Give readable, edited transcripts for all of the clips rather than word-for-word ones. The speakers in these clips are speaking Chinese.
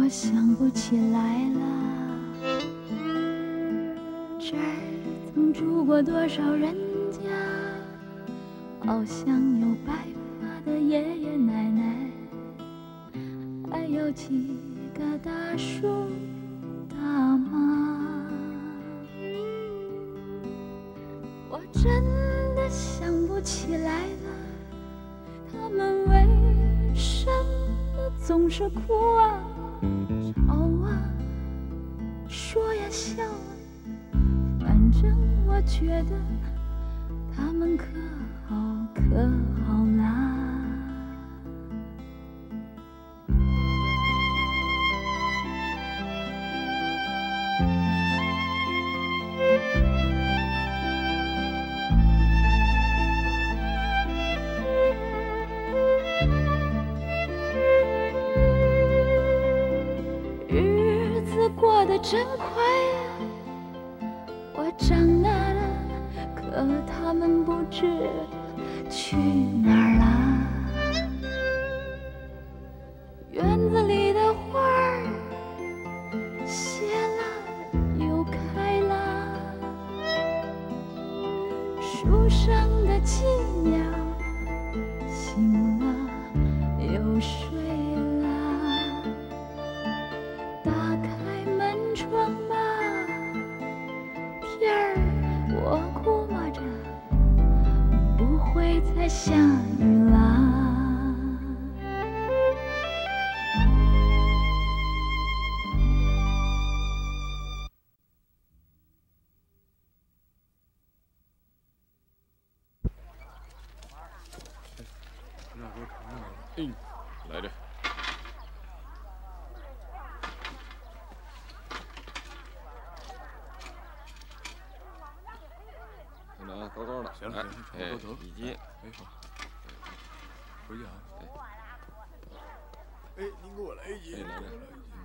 我想不起来了，这儿曾住过多少人家？好像有白发的爷爷奶奶，还有几个大叔大妈。我真的想不起来了，他们为什么总是哭啊、吵啊、说呀笑啊？反正我觉得他们可好可好啦。日子过得真快呀，我长大了，可他们不知去哪儿了。院子里的花儿谢了又开了，树上的鸡鸟醒了又睡了。打开门窗吧，天儿我估摸着不会再下雨啦。 来着。听着啊，高高的。 行了， 哎， 都得。 一斤。 哎好，回去啊。哎，您给我来一斤。 哎，来着。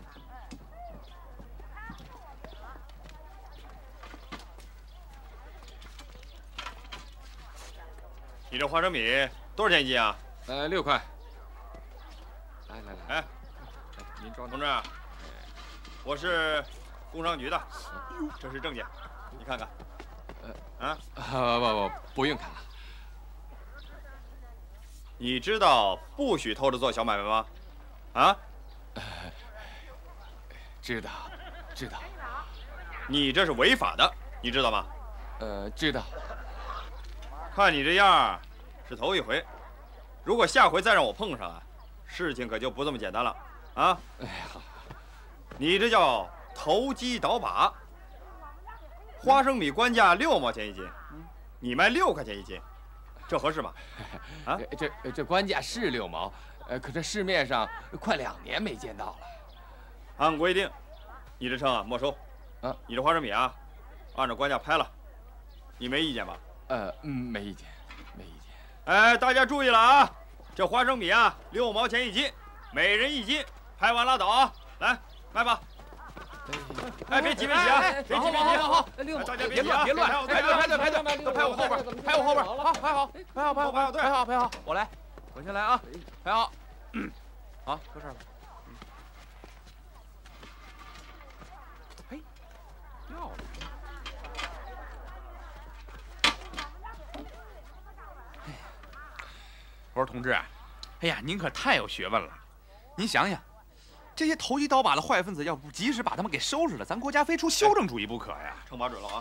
你这花生米多少钱一斤啊 6块。来。 哎， 您装。 同志，我是工商局的，这是证件，你看看。 不用看了。 你知道不许偷着做小买卖吗？啊？ 知道。 你这是违法的，你知道吗？ 知道。 看你这样，是头一回。如果下回再让我碰上啊，事情可就不这么简单了啊！ 哎呀， 你这叫投机倒把。花生米官价6毛钱一斤，你卖6块钱一斤，这合适吗？啊？ 这官价是6毛，可这市面上快2年没见到了。 按规定，你这秤啊没收。你这花生米啊，按照官价拍了，你没意见吧？ 没意见。 哎，大家注意了啊！这花生米啊，6毛钱一斤，每人1斤，拍完拉倒啊！来，卖吧。哎，别急啊！别急！ 好 ，6毛，大家别乱，排队，都排我后边，好，排好，我先来啊，排好，好，搁这儿吧。嘿，掉了。 我说同志，哎呀，您可太有学问了。您想想，这些投机倒把的坏分子，要不及时把他们给收拾了，咱国家非出修正主义不可呀。 秤把准了啊！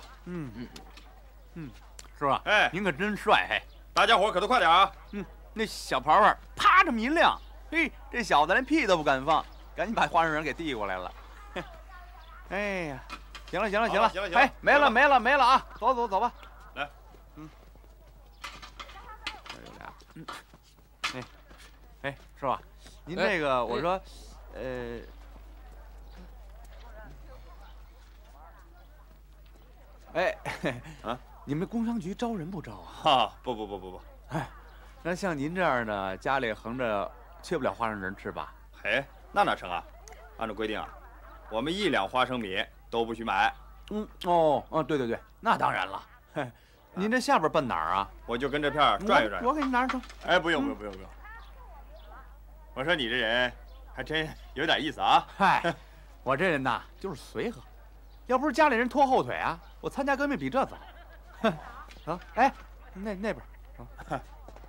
师傅， 哎， 您可真帅嘿！ 大家伙可都快点啊！ 那小牌牌啪这么一亮，嘿，这小子连屁都不敢放，赶紧把花生仁给递过来了。哎呀，行了，哎，没了啊！走吧。 来， 这有俩。哎，师傅，您这个我说，你们工商局招人不招啊？ 哈，不， 哎，那像您这样的，家里横着缺不了花生仁吃吧？ 嘿，那哪成啊？按照规定啊，我们1两花生米都不许买。 对，那当然了。您这下边奔哪儿啊？ 我就跟这片儿转悠转悠。 我给你拿着。 哎，不用。我说你这人还真有点意思啊。 嗨，我这人呐就是随和，要不是家里人拖后腿啊，我参加革命比这早。哼，啊，哎，那边啊。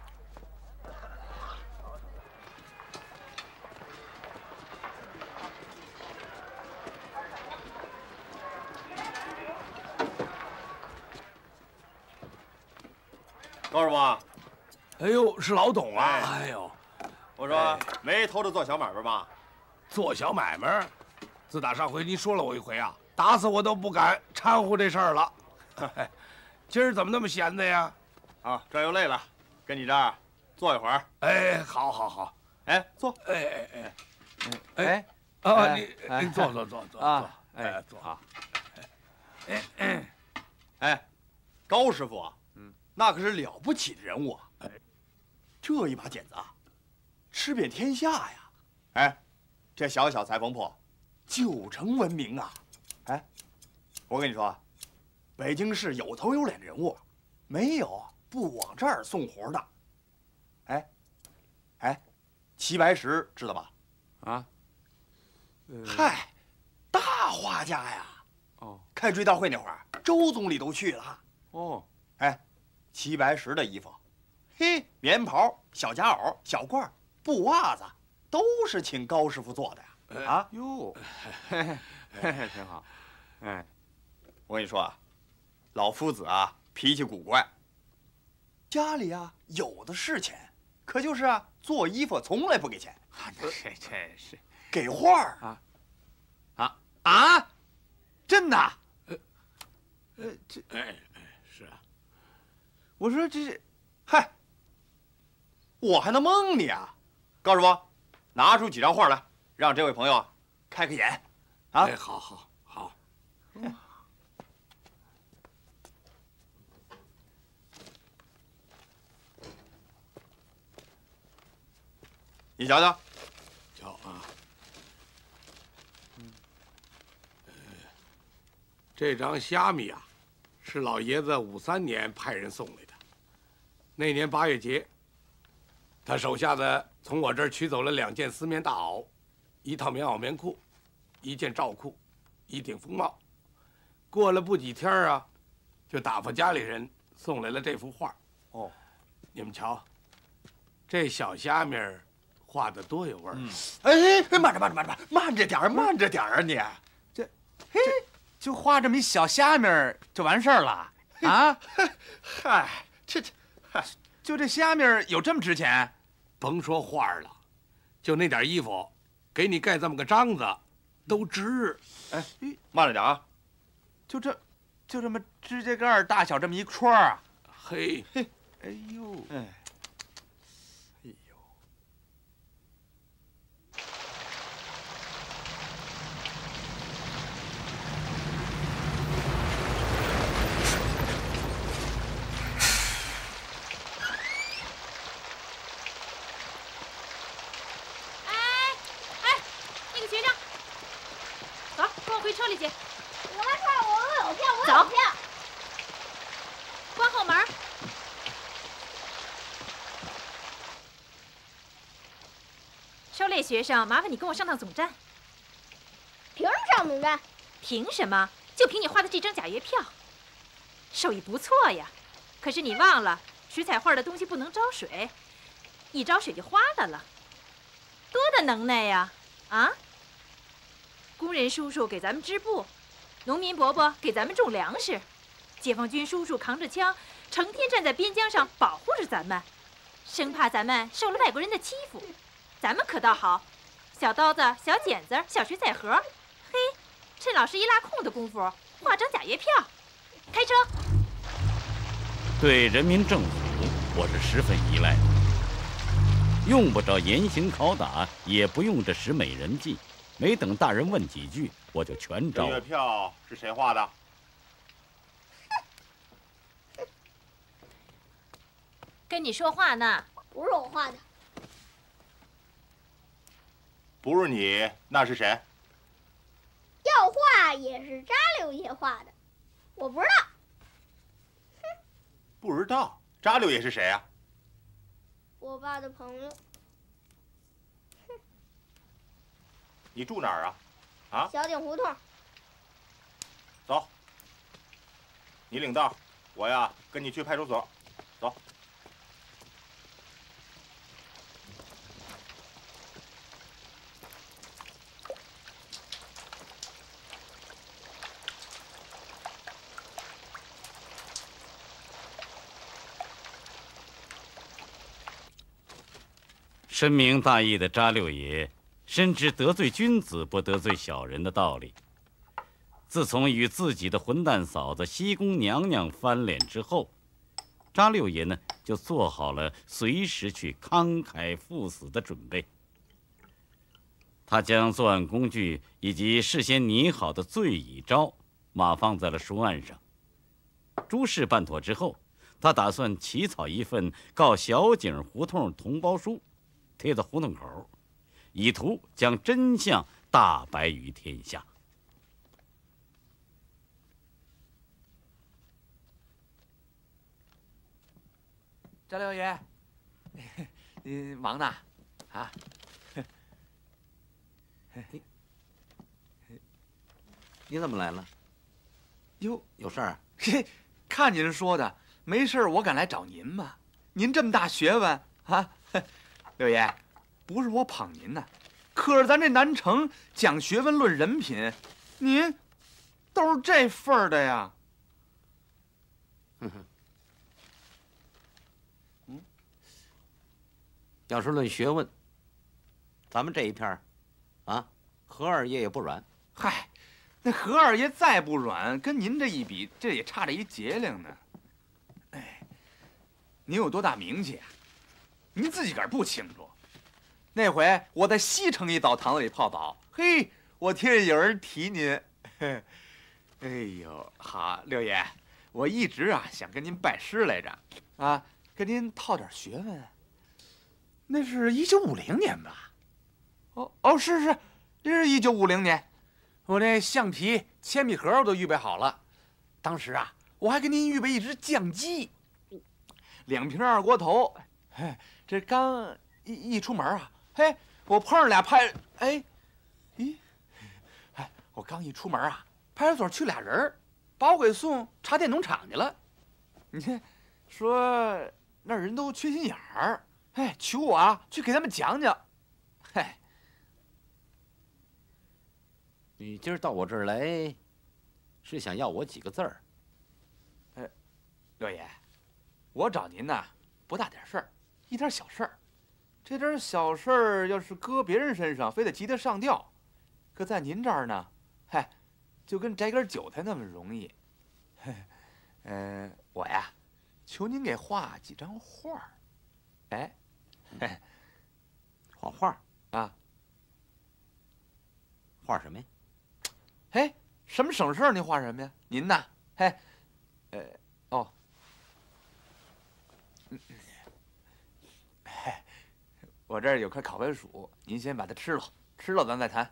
高师傅， 哎呦，是老董啊！哎呦， 我说没偷着做小买卖吧？ 做小买卖，自打上回您说了我一回啊，打死我都不敢掺和这事儿了。今儿怎么那么闲的呀？ 啊，这又累了，跟你这儿坐一会儿。 哎，好，好，好。 哎，坐。 您坐啊， 哎，坐好。 哎，高师傅啊，那可是了不起的人物啊！这一把剪子啊，吃遍天下呀！哎，这小小裁缝铺，9成闻名啊！哎，我跟你说，北京市有头有脸的人物，没有不往这儿送活的。哎，齐白石知道吧？ 啊？ 嗨，大画家呀！ 哦， 开追悼会那会儿，周总理都去了。 哦， 哎，齐白石的衣服，嘿，棉袍、小夹袄、小褂、布袜子，都是请高师傅做的呀！啊， 哟，挺好。哎， 我跟你说啊，老夫子啊，脾气古怪，家里啊有的是钱，可就是啊做衣服从来不给钱。 这是给画儿啊，真的？ 是啊。 我说这， 嗨，我还能蒙你啊？高师傅，拿出几张画来，让这位朋友开开眼。啊， 哎，好。 你瞧瞧。 瞧啊，这张虾米啊，是老爷子53年派人送来的。那年8月节，他手下的从我这儿取走了2件丝棉大袄，1套棉袄棉裤，1件罩裤，1顶风帽。过了不几天啊，就打发家里人送来了这幅画。 哦， 你们瞧，这小虾米儿画的多有味儿。 哎，慢着点儿啊你！ 就画这么一小虾米儿就完事儿了啊？ 嗨， 就这虾米儿有这么值钱？ 甭说画了，就那点衣服，给你盖这么个章子，都值。 哎，慢着点啊！ 就这么指甲盖大小这么一戳啊！ 嘿， 哎呦， 回车里去。 我来看，我有票，我有走票。 关后门。狩猎学生，麻烦你跟我上趟总站。 凭什么上总站？ 凭什么？就凭你画的这张假月票，手艺不错呀。可是你忘了，水彩画的东西不能招水，一招水就花了，多大能耐呀！啊！工人叔叔给咱们织布，农民伯伯给咱们种粮食，解放军叔叔扛着枪，成天站在边疆上保护着咱们，生怕咱们受了外国人的欺负。咱们可倒好，小刀子、小剪子、小水彩盒，嘿，趁老师一拉空的功夫，画张假月票。开车。 对人民政府，我是十分依赖的，用不着严刑拷打，也不用这使美人计。没等大人问几句，我就全招了。 月票是谁画的？ 跟你说话呢。 不是我画的。 不是你，那是谁？ 要画也是扎六爷画的，我不知道。 不知道，扎六爷是谁啊？ 我爸的朋友。 你住哪儿啊？啊？ 小井胡同。 走，你领道，我呀跟你去派出所。走。 深明大义的查六爷深知得罪君子不得罪小人的道理。自从与自己的混蛋嫂子西宫娘娘翻脸之后，查六爷呢就做好了随时去慷慨赴死的准备。他将作案工具以及事先拟好的罪乙招码放在了书案上。诸事办妥之后，他打算起草一份告小井胡同同胞书，贴在胡同口，以图将真相大白于天下。 查六爷，你忙呢？啊？ 你怎么来了？ 哟， 有事儿？ 嘿，看您说的，没事我敢来找您吗？您这么大学问啊！六爷，不是我捧您呐，可是咱这南城讲学问论人品，您都是这份儿的呀。 要是论学问，咱们这一片儿，啊，何二爷也不软。 嗨，那何二爷再不软，跟您这一比，这也差着一节灵呢。哎，您有多大名气啊？您自己个儿不清楚。那回我在西城一澡堂子里泡澡，嘿，我听见有人提您。哎呦，好，六爷，我一直想跟您拜师来着，啊，跟您套点学问。那是1950年吧？哦，是，这是1950年。我那橡皮、铅笔盒我都预备好了。当时我还给您预备一只酱鸡，2瓶二锅头。嘿，这刚一出门嘿，我碰上俩我刚一出门派出所去俩人，把我给送茶店农场去了。你看，说那人都缺心眼儿。求我去给他们讲讲。 你今儿到我这儿来，是想要我几个字儿？ 六爷，我找您呐，不大点事儿，一点小事儿。这点小事儿要是搁别人身上，非得急得上吊；可在您这儿呢，就跟摘根韭菜那么容易。我呀，求您给画几张画儿。 画画啊？ 画什么呀？ 什么省事儿？您画什么呀？您呐，我这儿有颗烤白薯，您先把它吃了，吃了咱再谈。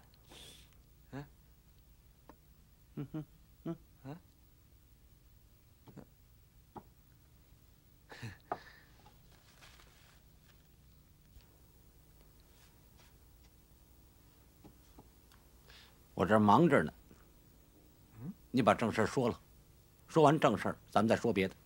我这儿忙着呢。你把正事儿说了，说完正事儿，咱们再说别的。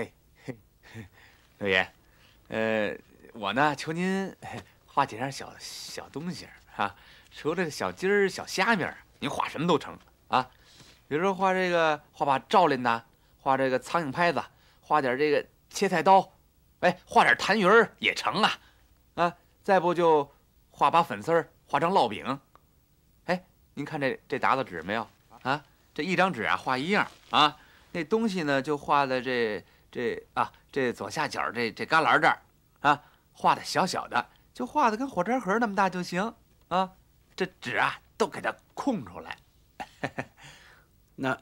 六爷，我呢求您画几样小东西除了小鸡儿、小虾米儿，您画什么都成啊。比如说画把罩链呐，画这个苍蝇拍子，画点这个切菜刀，画点痰盂儿也成啊。再不就画把粉丝儿，画张烙饼。您看这沓子纸没有啊？这一张纸画一样啊。那东西呢就画在这左下角这旮旯这儿画的小小的，就画的跟火柴盒那么大就行啊。这纸都给它空出来。 那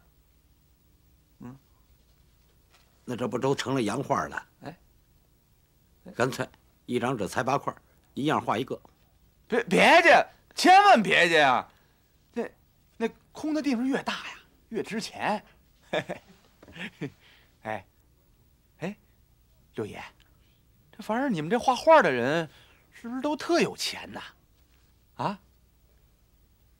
这不都成了洋画了？干脆一张纸裁8块，一样画一个。 别介，千万别介呀！那空的地方越大呀，越值钱。六爷，这反正你们这画画的人，是不是都特有钱呐？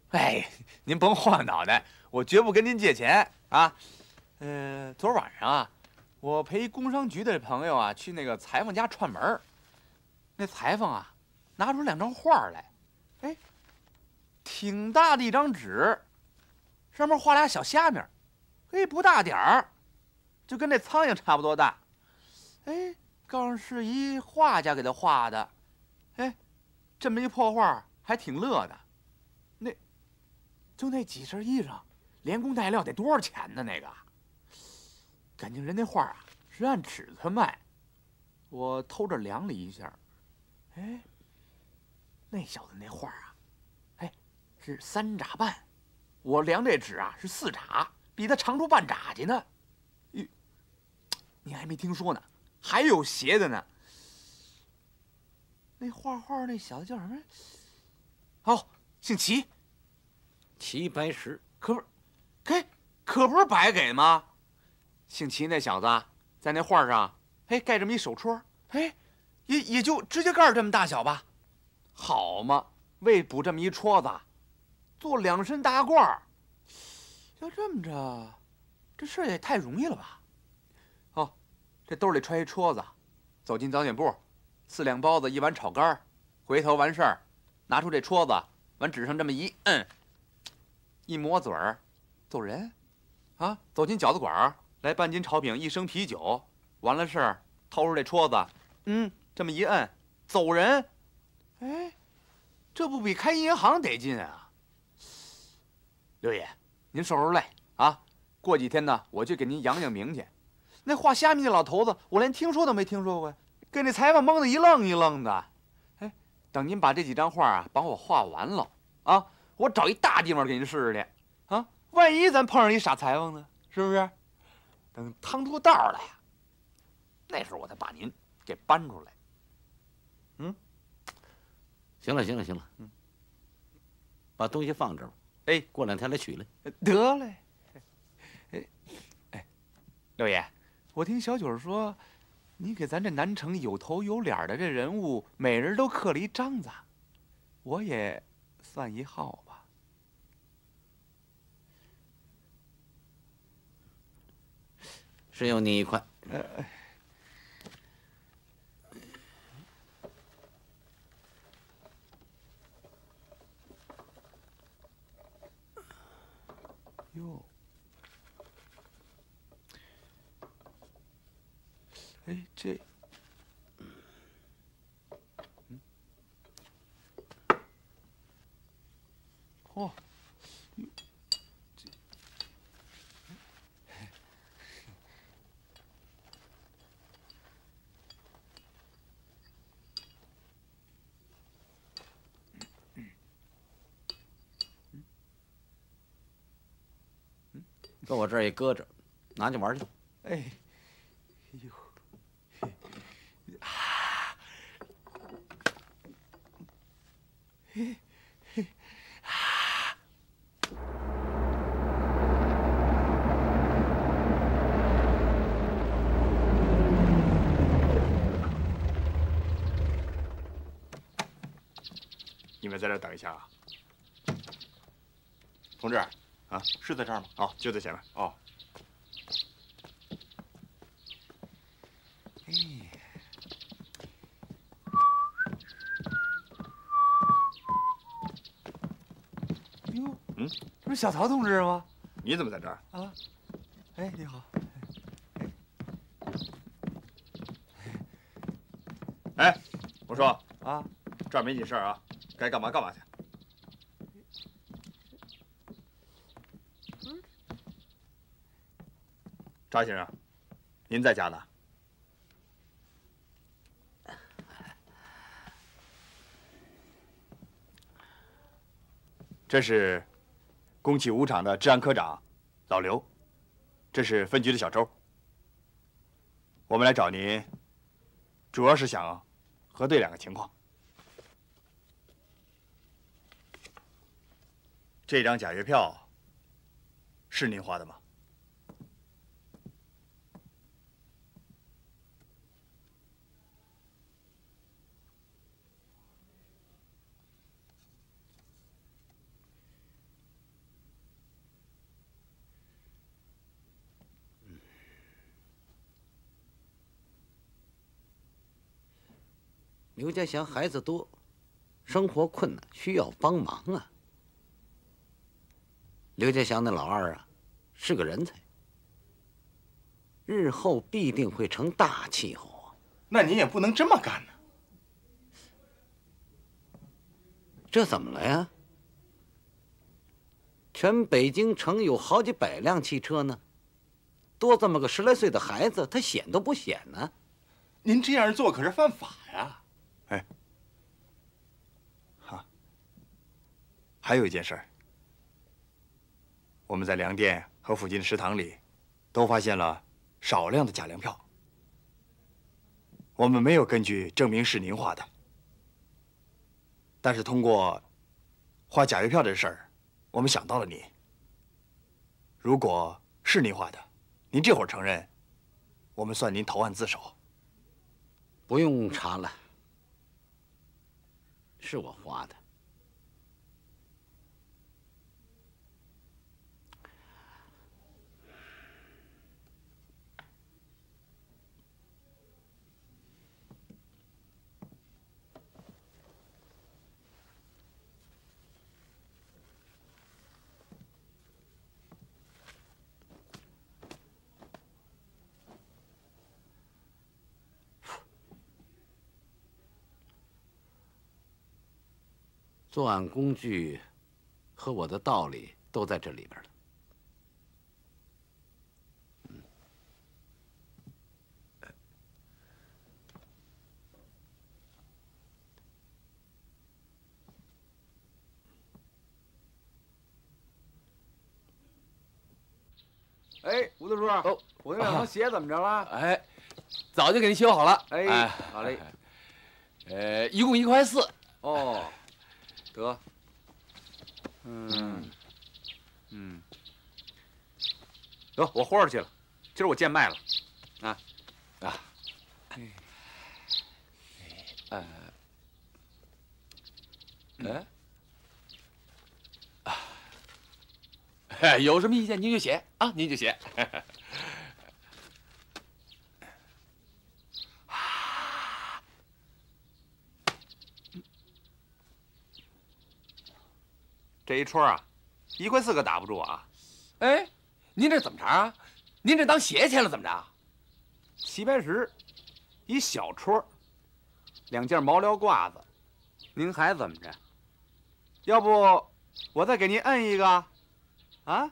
哎，您甭晃脑袋，我绝不跟您借钱啊。昨晚上啊，我陪工商局的朋友啊去那个裁缝家串门，那裁缝啊拿出2张画来，哎，挺大的一张纸，上面画俩小虾米，嘿，不大点儿，就跟那苍蝇差不多大。哎，告诉是一画家给他画的，哎，这么一破画还挺乐的。就那几身衣裳，连工带料得多少钱呢？那个，感情人那画啊是按尺寸卖。我偷着量了一下，哎，那小子那画啊，哎，是3拃半，我量这纸啊是4拃，比他长出半拃去呢。你还没听说呢，还有邪的呢。那画那小子叫什么？哦，姓齐。 齐白石， 可不是白给吗？姓齐那小子在那画上，哎，盖这么一手戳，哎，也就指甲盖这么大小吧。好嘛，为补这么一戳子，做2身大褂。要这么着，这事也太容易了吧？哦，这兜里揣一戳子，走进早点部，4两包子，1碗炒肝，回头完事儿，拿出这戳子，往纸上这么一摁。一抹嘴儿，走人，啊！走进饺子馆来半斤炒饼，1升啤酒，完了事儿，掏出这戳子，这么一摁，走人。哎，这不比开银行得劲啊！刘爷，您受受累啊！过几天呢，我去给您扬名去。那画虾米的老头子，我连听说都没听说过，给那裁缝蒙得一愣一愣的。哎，等您把这几张画啊，帮我画完了啊！我找一大地方给您试试去，啊，万一咱碰上一傻裁缝呢，是不是？等趟出道来呀，那时候我再把您给搬出来。 行了，把东西放这儿， 哎， 过2天来取来。 得嘞。哎，六爷，我听小九说，你给咱这南城有头有脸的这人物，每人都刻了一章子，我也算一号吧。 只有你1块。 哟，哎，这，哦。 搁我这儿也搁着，拿去玩去。 哎，呦， 你们在这儿等一下啊。 同志，啊，是在这儿吗？ 哦，就在前面。 哦。 哟，这不是小曹同志吗？ 你怎么在这儿？ 啊，哎，你好。 哎，我说啊， 这儿没你事儿啊，该干嘛干嘛去。查先生，您在家呢？这是宫企五厂的治安科长老刘，这是分局的小周。我们来找您，主要是想核对2个情况。这张假月票是您画的吗？ 刘家祥孩子多，生活困难，需要帮忙啊。刘家祥那老二啊，是个人才，日后必定会成大气候啊。 那您也不能这么干呢。 这怎么了呀？全北京城有好几百辆汽车呢，多这么个10来岁的孩子，他显都不显呢。 您这样做可是犯法呀！ 哎，哈，还有一件事儿，我们在粮店和附近的食堂里，都发现了少量的假粮票。我们没有根据证明是您画的，但是通过画假邮票这事儿，我们想到了你。如果是您画的，您这会儿承认，我们算您投案自首。 不用查了，是我画的。作案工具和我的道理都在这里边了。 哎，吴大叔，哦，我那两双鞋怎么着了？ 哎，早就给您修好了。 哎，好嘞。 一共1块4。 哦，得。得，我豁出去了，今儿我贱卖了，啊。 有什么意见您就写啊，您就写。 这一戳啊，1块4可打不住啊！ 哎，您这怎么着啊？您这当鞋钱了怎么着？ 齐白石，一小戳，2件毛料褂子，您还怎么着？要不我再给您摁一个？啊？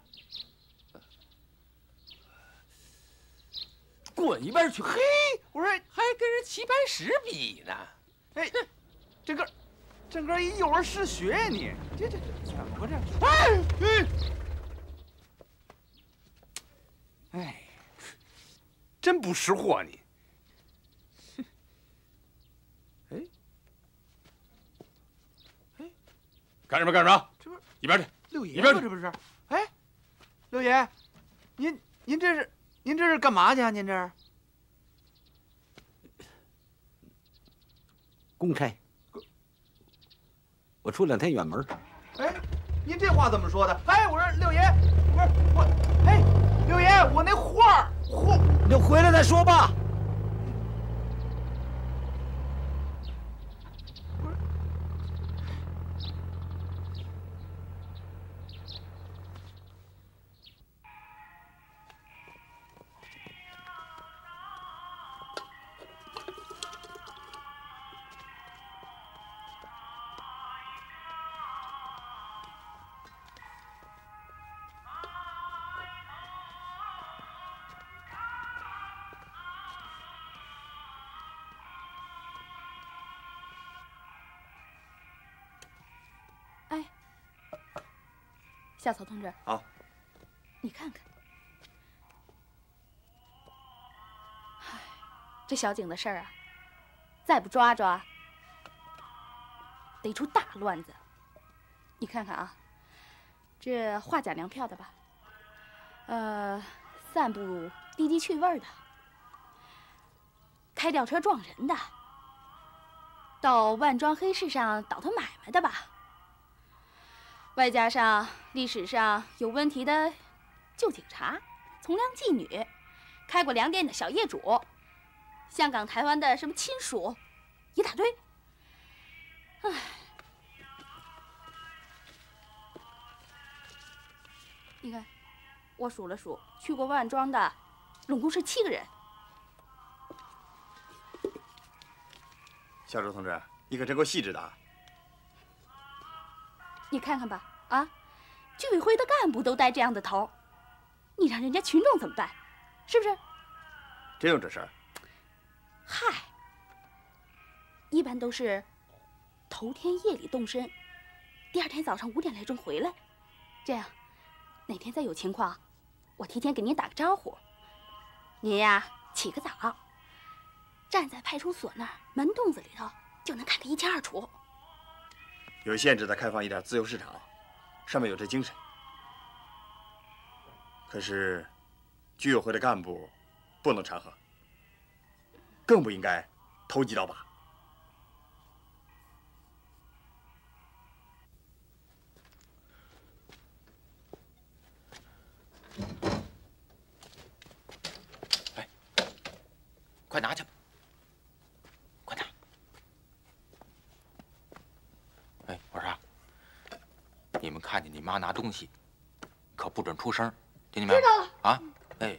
滚一边去！嘿， 我说还跟人齐白石比呢？ 哎，整个一幼儿失学呀你！这怎么回事？哎，真不识货你！ 干什么干什么？ 这不是一边去！ 六爷一边去！ 这不是？哎，六爷，您这是干嘛去啊？您这是公差。我出2天远门。 哎，您这话怎么说的？哎，我说六爷，不是我，哎，六爷，我那画你就回来再说吧。 夏草同志， 啊， 你看看，这小景的事儿啊，再不抓抓，得出大乱子。你看看啊，这画假粮票的吧，散布低级趣味的，开吊车撞人的，到万庄黑市上倒腾买卖的吧。外加上历史上有问题的旧警察、从良妓女、开过粮店的小业主、香港、台湾的什么亲属，一大堆。 唉，你看，我数了数，去过万庄的，拢共是7个人。 小周同志，你可真够细致的啊！ 你看看吧，啊，居委会的干部都带这样的头，你让人家群众怎么办？是不是？ 真有这事儿？ 嗨，一般都是头天夜里动身，第2天早上5点来钟回来。这样，哪天再有情况，我提前给您打个招呼。您呀，起个早，站在派出所那儿门洞子里头，就能看得一清二楚。 有限制的开放一点自由市场，上面有这精神。可是，居委会的干部不能掺和，更不应该投机倒把。 哎，快拿去吧，快拿！哎，我说啊，你们看见你妈拿东西，可不准出声，听见没有？ 知道了。 啊，哎。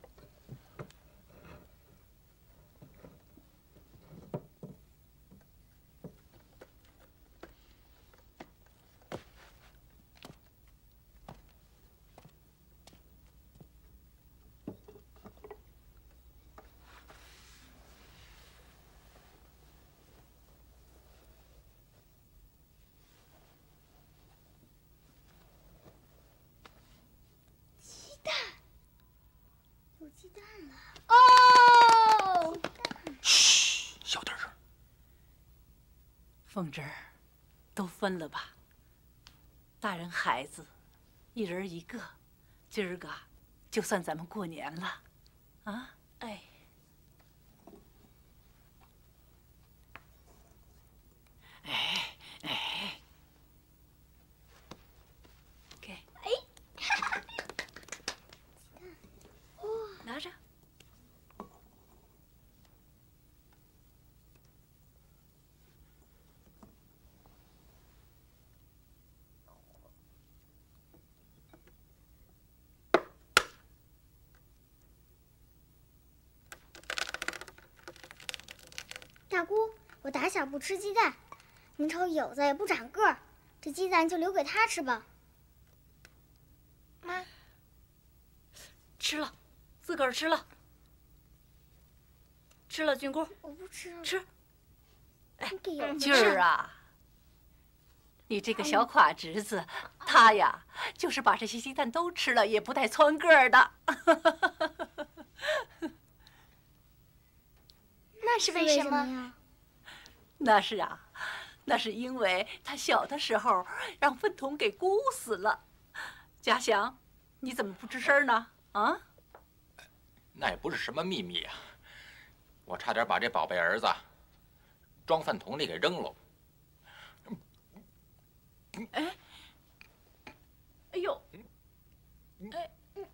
有鸡蛋了！哦， 嘘，小点声。 凤芝儿，都分了吧。大人孩子，一人一个，今儿个就算咱们过年了，啊？哎。哎哎，给。 哎， 拿着。 大姑，我打小不吃鸡蛋，您瞅有子也不长个儿，这鸡蛋就留给他吃吧。妈， 吃了，自个儿吃了。吃了，菌菇。 我不吃了。 吃。 哎， 俊儿啊，你这个小垮侄子，他呀，就是把这些鸡蛋都吃了，也不带蹿个儿的。 那是为什么呀？ 那是啊，那是因为他小的时候让粪桶给箍死了。嘉祥，你怎么不吱声呢？啊？ 那也不是什么秘密啊，我差点把这宝贝儿子装粪桶里给扔了。 哎，哎呦，哎，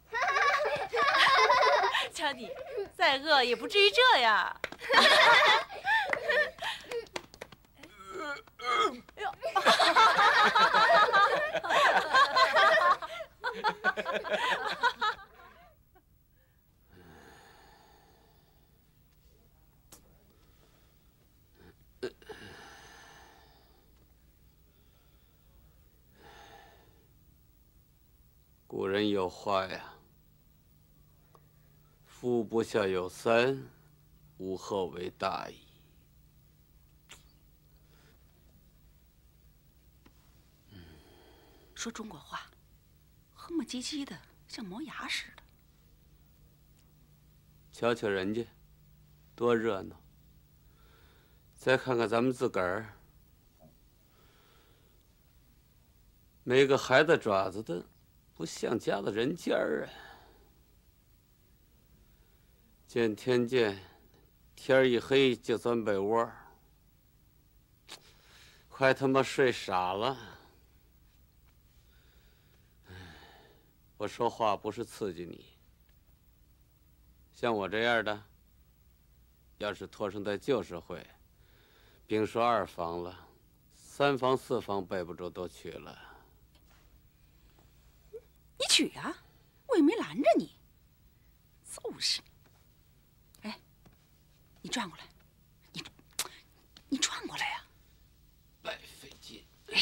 瞧你，再饿也不至于这样。哎呦！ 古人有话呀，夫不孝有三，无后为大矣。 说中国话，哼么唧唧的，像磨牙似的。 瞧瞧人家，多热闹！再看看咱们自个儿，没个孩子爪子的，不像家的人家儿啊！见天见，天一黑就钻被窝，快他妈睡傻了！我说话不是刺激你，像我这样的，要是托生在旧社会，别说2房了 3房4房背不住都娶了。 你娶啊，我也没拦着你。就是。哎，你转过来，你转过来呀！ 白费劲。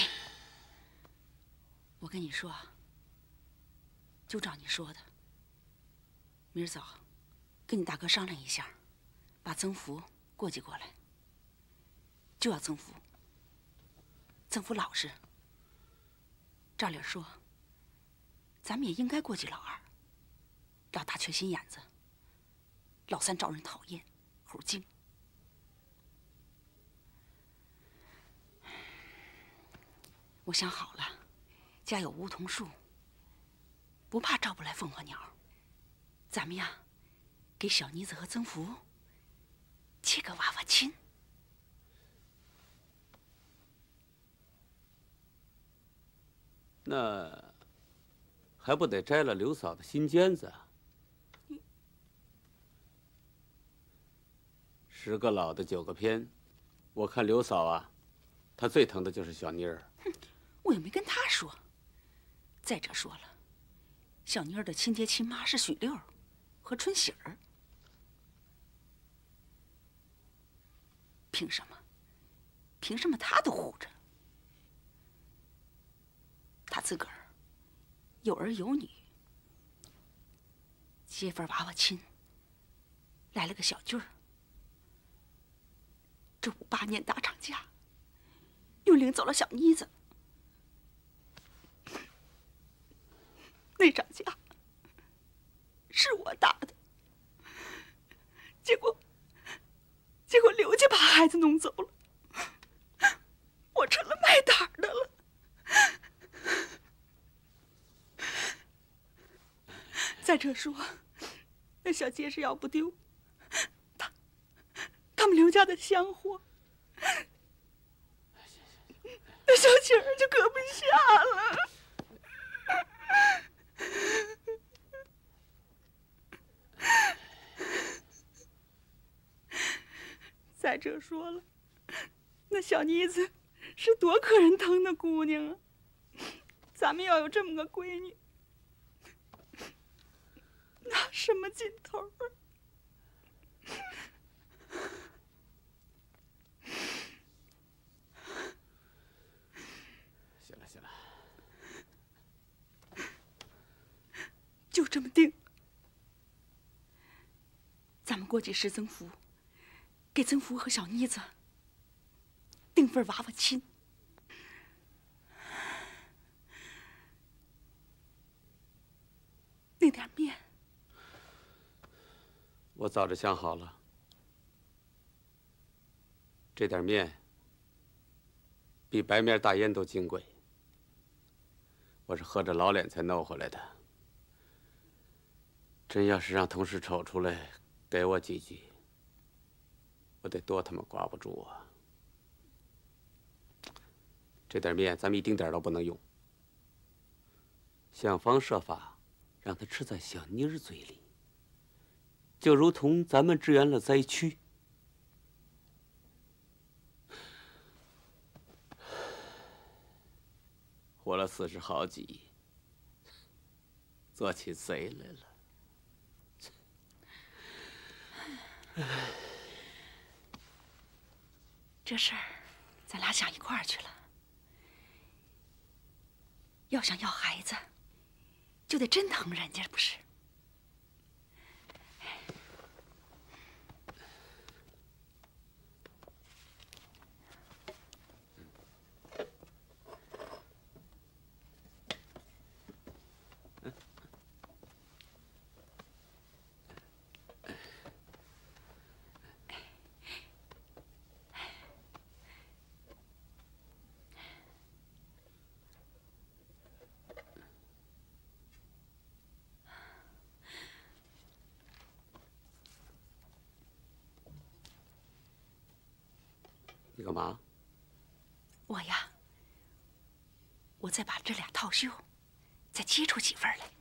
我跟你说啊，就照你说的，明儿早跟你大哥商量一下，把曾福过继过来。就要曾福，曾福老实。照理说，咱们也应该过继老二。老大缺心眼子，老三招人讨厌，猴精。我想好了，家有梧桐树，不怕招不来凤凰鸟。咱们呀，给小妮子和曾福结个娃娃亲。 那还不得摘了刘嫂的心尖子啊？10个老的9个偏，我看刘嫂啊，她最疼的就是小妮儿。 哼，我也没跟她说。再者说了，小妮儿的亲爹亲妈是许六和春喜儿，凭什么？凭什么她都护着？她自个儿有儿有女，结份娃娃亲，来了个小俊儿。这58年大厂家，又领走了小妮子。那场架是我打的，结果刘家把孩子弄走了，我成了卖胆的了。再者说，那小结实要不丢，他们刘家的香火，那小景儿就搁不下了。再者说了，那小妮子是多可人疼的姑娘啊，咱们要有这么个闺女，那什么劲头啊？ 行了行了， 就这么定。咱们过继石曾福，给曾福和小妮子订份娃娃亲。那点面， 我早就想好了，这点面比白面大烟都金贵，我是喝着老脸才弄回来的。真要是让同事瞅出来给我几句，我得多他妈挂不住啊！这点面咱们一丁点儿都不能用，想方设法让它吃在小妮儿嘴里，就如同咱们支援了灾区。活了40好几，做起贼来了。 这事儿咱俩想一块儿去了。要想要孩子，就得真疼人家，不是？ 你干嘛？ 我呀，我再把这俩套袖再接出几份来。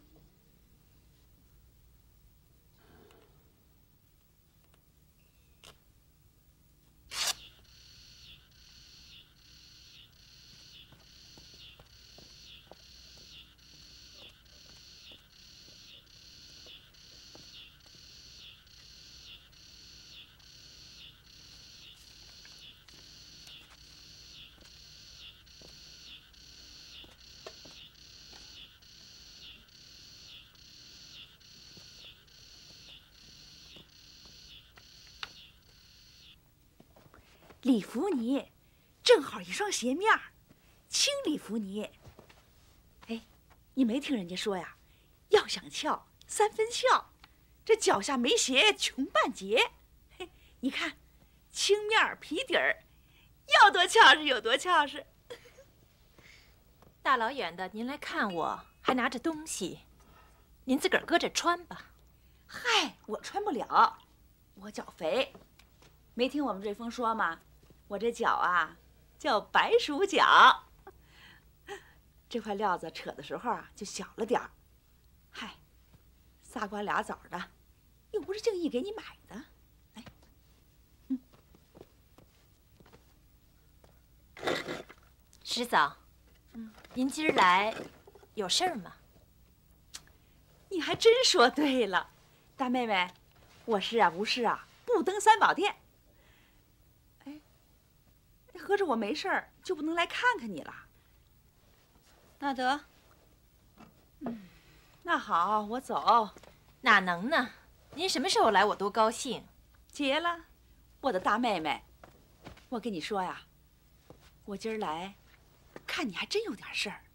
礼服呢，正好一双鞋面儿，轻礼服呢。哎，你没听人家说呀？要想翘3分翘，这脚下没鞋穷半截。嘿，你看，轻面儿皮底儿，要多翘实有多翘实。 大老远的您来看我，还拿着东西，您自个儿搁着穿吧。 嗨，我穿不了，我脚肥。没听我们瑞丰说吗？我这脚啊叫白鼠脚。这块料子扯的时候啊就小了点儿。嗨，仨瓜俩枣的，又不是静义给你买的。 师嫂，您今儿来有事儿吗？ 你还真说对了，大妹妹，我是啊无事啊不登三宝殿。哎，合着我没事儿就不能来看看你了？那得，那好，我走。 哪能呢？您什么时候来我多高兴。 结了，我的大妹妹，我跟你说呀，我今儿来，看你还真有点事儿。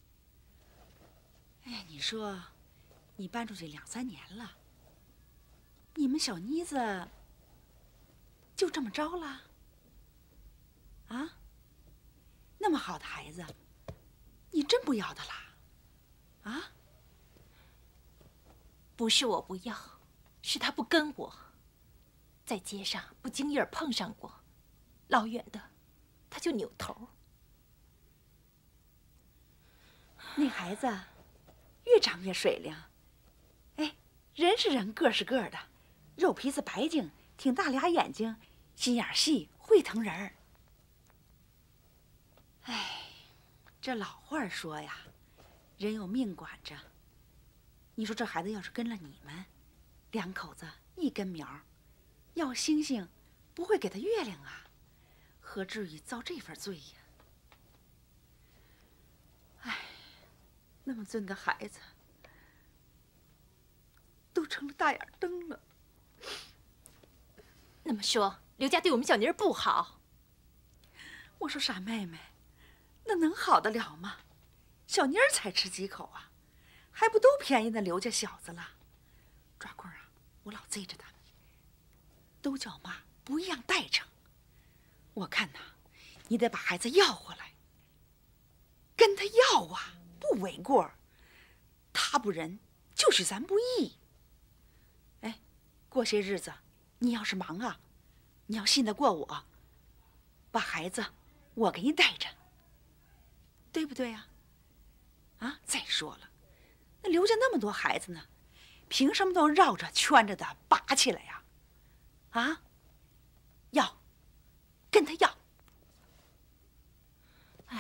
哎，你说，你搬出去2、3年了，你们小妮子就这么着了？啊？那么好的孩子，你真不要他啦？啊？ 不是我不要，是他不跟我。在街上不经意儿碰上过，老远的，他就扭头。 那孩子越长越水灵，哎，人是人，个是个的，肉皮子白净，挺大俩眼睛，心眼细，会疼人儿。哎，这老话说呀，人有命管着。你说这孩子要是跟了你们，2口子一根苗，要星星不会给他月亮啊，何至于遭这份罪呀？哎，那么尊的孩子，都成了大眼灯了。 那么说，刘家对我们小妮儿不好？ 我说傻妹妹，那能好得了吗？小妮儿才吃几口啊，还不都便宜那刘家小子了？抓棍啊，我老贼着他们，都叫妈，不一样待着。我看呐，你得把孩子要回来，跟他要啊，不为过。他不仁，就是咱不义。哎，过些日子，你要是忙啊，你要信得过我，把孩子我给你带着，对不对呀？啊，再说了，那刘家那么多孩子呢，凭什么都绕着圈着的拔起来呀？啊，要，跟他要。 哎，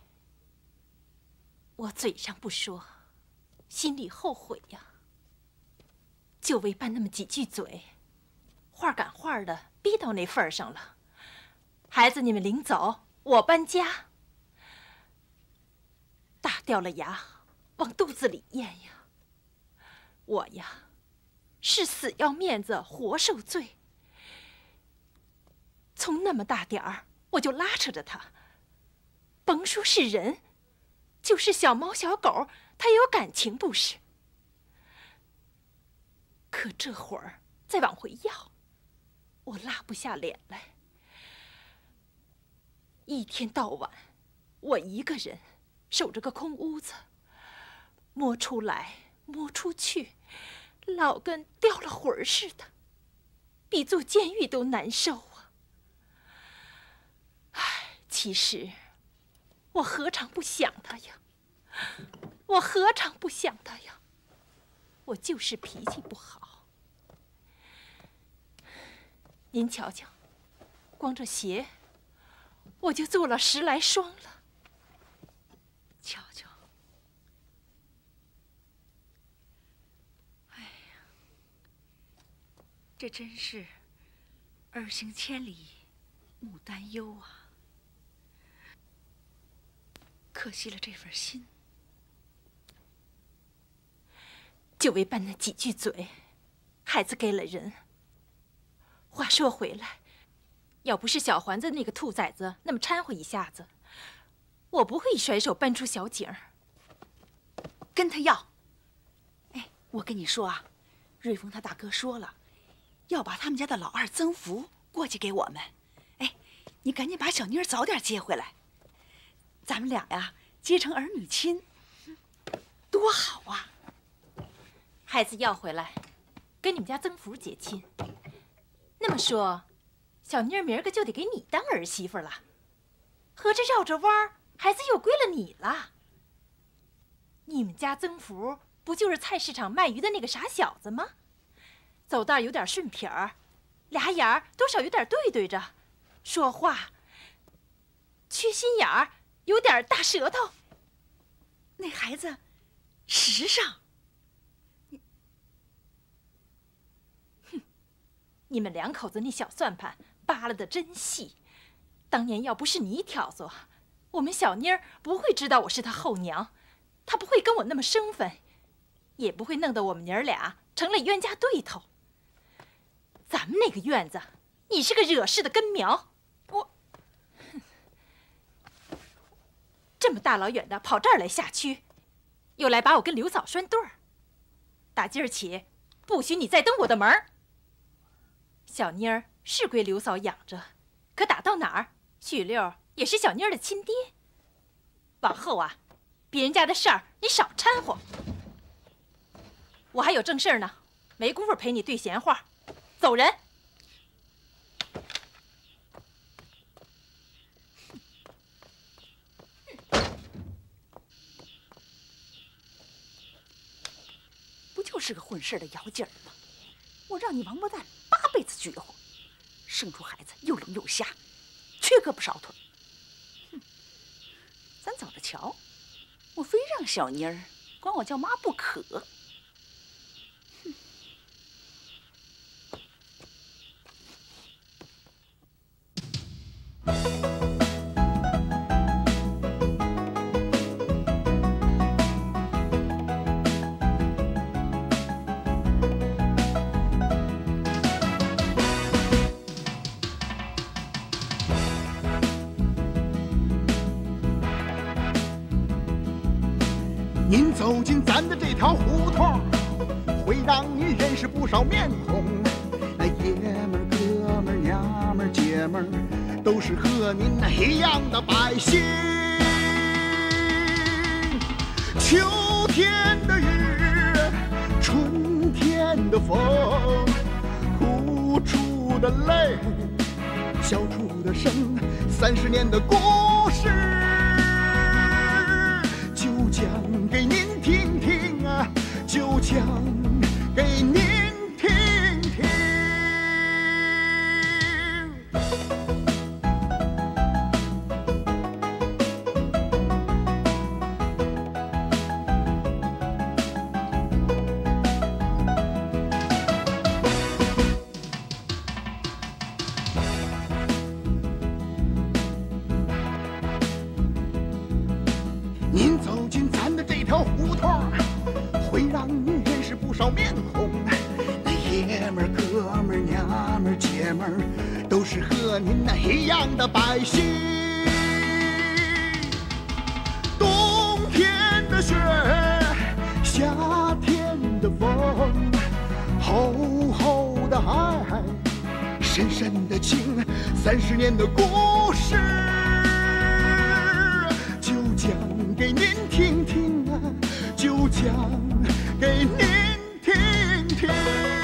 我嘴上不说，心里后悔呀。就为拌那么几句嘴，话赶话的逼到那份儿上了。孩子你们领走，我搬家。大掉了牙，往肚子里咽呀。我呀，是死要面子活受罪。从那么大点儿，我就拉扯着他，甭说是人，就是小猫小狗，它也有感情不是？可这会儿再往回要，我拉不下脸来。一天到晚，我一个人守着个空屋子，摸出来摸出去，老跟掉了魂儿似的，比坐监狱都难受啊！唉，其实我何尝不想他呀？我何尝不想他呀？我就是脾气不好。您瞧瞧，光这鞋，我就做了10来双了。 瞧瞧，哎呀，这真是儿行千里母担忧啊！可惜了这份心。 就为拌那几句嘴，孩子给了人。话说回来， 要不是小环子那个兔崽子那么掺和一下子，我不会一甩手搬出小景儿。 跟他要。哎，我跟你说啊，瑞丰他大哥说了，要把他们家的老二曾福过继给我们。哎，你赶紧把小妮儿早点接回来，咱们俩呀结成儿女亲，多好啊！ 孩子要回来，跟你们家曾福结亲。那么说，小妮儿明儿个就得给你当儿媳妇了，合着绕着弯儿，孩子又归了你了。你们家曾福不就是菜市场卖鱼的那个傻小子吗？走道有点顺撇儿，俩眼儿多少有点对着，说话缺心眼儿，有点大舌头。 那孩子时尚。 你们两口子那小算盘扒拉的真细，当年要不是你挑唆，我们小妮儿不会知道我是她后娘，她不会跟我那么生分，也不会弄得我们娘俩成了冤家对头。咱们那个院子，你是个惹事的根苗，这么大老远的跑这儿来下区，又来把我跟刘嫂拴对儿。打今儿起，不许你再登我的门儿。小妮儿是归刘嫂养着，可打到哪儿，许六也是小妮儿的亲爹。往后啊，别人家的事儿你少掺和。我还有正事儿呢，没工夫陪你对闲话，走人。 不就是个混事的姚劲儿吗？我让你王八蛋8辈子绝户，生出孩子又聋又瞎，缺胳膊少腿。哼，咱走着瞧，我非让小妮儿管我叫妈不可。 您走进咱的这条胡同，会让你认识不少面孔。那爷们儿、哥们儿、娘们儿、姐们儿，都是和您那一样的百姓。秋天的雨，春天的风，哭出的泪，笑出的声，30年的故事。讲给您听听啊，就讲给您听听。您走进咱的这条胡同，会让您认识不少面孔。那爷们儿、哥们儿、娘们儿、姐们儿，都是和您那一样的百姓。冬天的雪，夏天的风，厚厚的爱，深深的情，30年的故事。讲给您听听啊，就讲给您听听。